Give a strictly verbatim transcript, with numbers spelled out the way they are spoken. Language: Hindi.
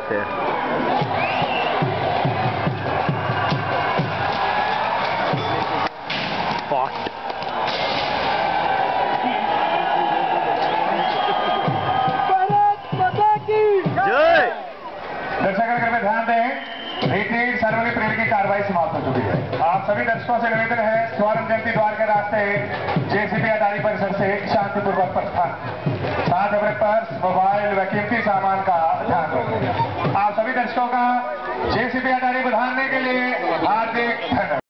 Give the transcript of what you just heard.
से। दर्शक में ध्यान दें, रिट्रीट सर्वली परेड की कार्रवाई समाप्त हो चुकी है। आप सभी दर्शकों से निवेदन है स्वर्ण जयंती द्वार के रास्ते जेसीबी अटारी परिसर से शांतिपूर्वक प्रस्थान, साथ अपने पर्स, मोबाइल व कीमती सामान का ध्यान रखें। आप सभी दर्शकों का जेसीबी अटारी बधाने के लिए हार्दिक धन्यवाद।